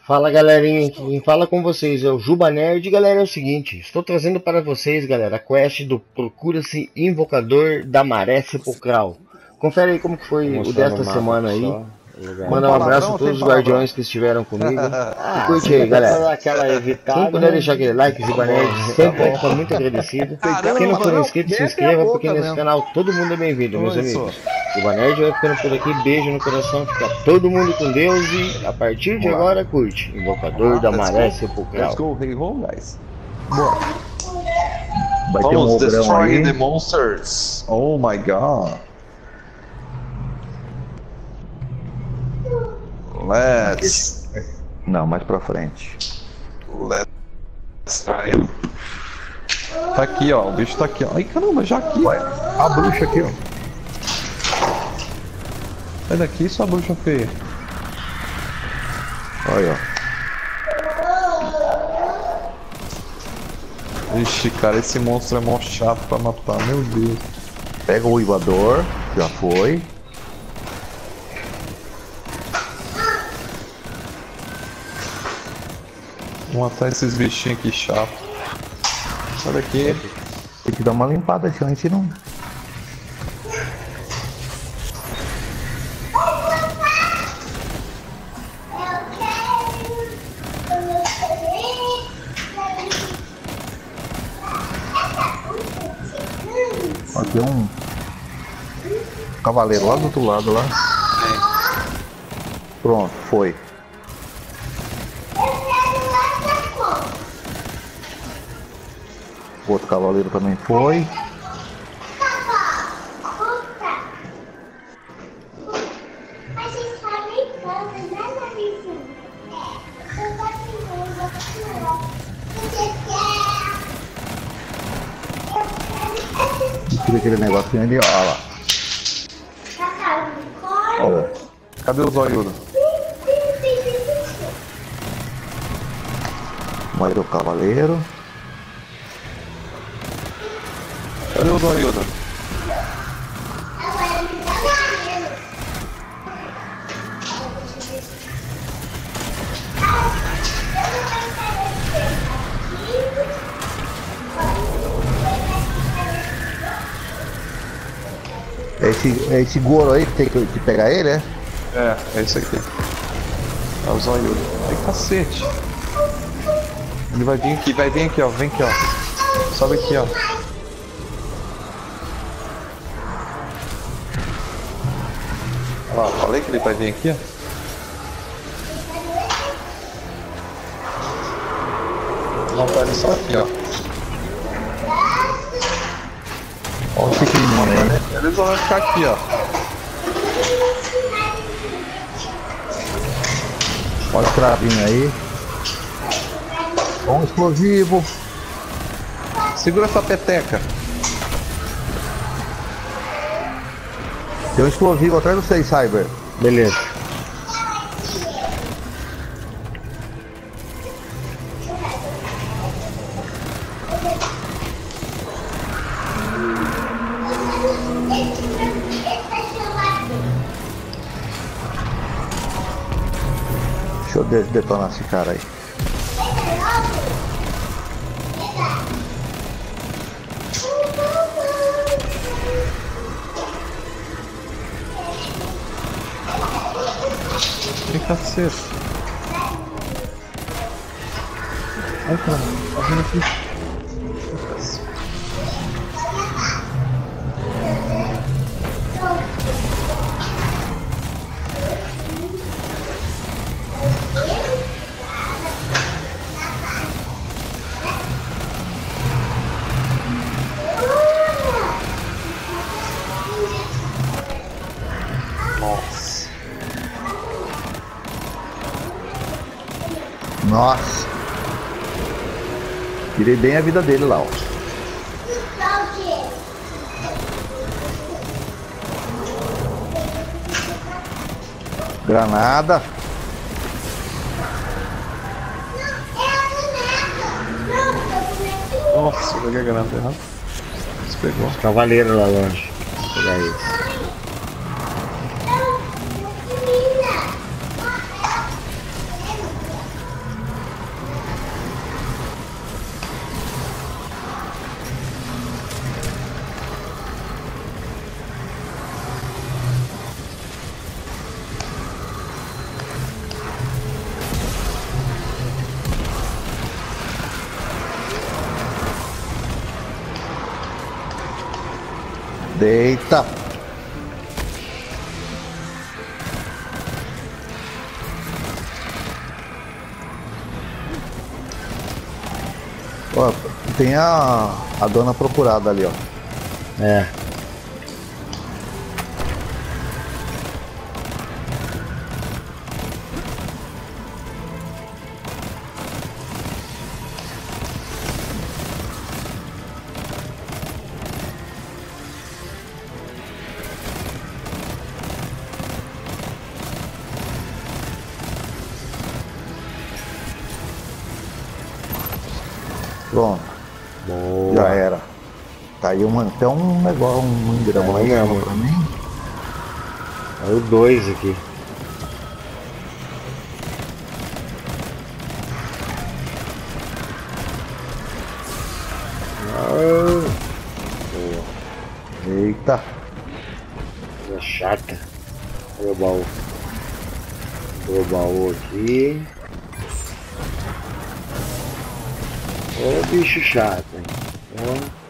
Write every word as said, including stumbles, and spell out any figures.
Fala galerinha, quem fala com vocês é o Juba Nerd. Galera, é o seguinte, estou trazendo para vocês, galera, a quest do Procura-se Invocador da Maré Sepulcral. Confere aí como que foi o desta semana aí. Manda um abraço a todos os guardiões que estiveram comigo. E curte aí, galera. Quem puder deixar aquele like, Juba Nerd, sempre vai ficar muito agradecido. Quem não for inscrito, se inscreva, porque nesse canal todo mundo é bem-vindo, meus amigos. Juba Nerd vai ficando por aqui, beijo no coração, fica todo mundo com Deus e a partir de agora curte Invocador da Maré Sepulcral. Let's go, hey home, guys. Bora. Vai ter um Vamos ogrão destroy aí. the monsters. Oh my god. Let's Não, mais pra frente. Let's try. Tá aqui, ó. O bicho tá aqui, ó. Ai, caramba, já aqui. Ué, a bruxa aqui, ó. Sai daqui, sua bruxa feia. Olha, ó. Ixi, cara, esse monstro é mó chato pra matar, meu Deus. Pega o uivador, já foi. Vou matar esses bichinhos aqui chato. Sai daqui. Tem que dar uma limpada, senão a gente não. Ó, tem um cavaleiro lá do outro lado lá. Pronto, foi. O outro cavaleiro também foi. Tira aquele negocinho ali, ó lá. Ó. Cadê o zoiudo? Mais o cavaleiro. Cadê o zoiudo? É esse, é esse Goro aí que tem que, que pegar ele, é? É, é isso aqui. É o zoiudo. Ai, cacete. Ele vai vir aqui, vai vir aqui, ó. Vem aqui, ó. Sobe aqui, ó. Ó, falei que ele vai vir aqui, ó. Vou matar ele só aqui, ó. Ó, o pequenininho aí. Eles vão ficar aqui, ó. Olha o cravinho aí. Ó, um explosivo. Segura essa peteca. Tem um explosivo atrás de vocês, Cyber. Beleza. Deixa eu de- detonar esse cara aí. Que cacete. Ai, cara, tá vindo aqui. Nossa. Nossa. Tirei bem a vida dele lá, ó. Granada. Nossa, eu peguei a granada errada. Você pegou. Cavaleiro lá longe. Vou pegar eles. Deita. Ó, tem a, a dona procurada ali, ó. É. Pronto. Boa. Já era. Caiu uma, até um negócio, um grama aí mesmo. pra mim. Caiu dois aqui. Ah, boa. Eita. Coisa chata. Olha o baú. Olha o baú aqui. Ô bicho chato, hein? Ó.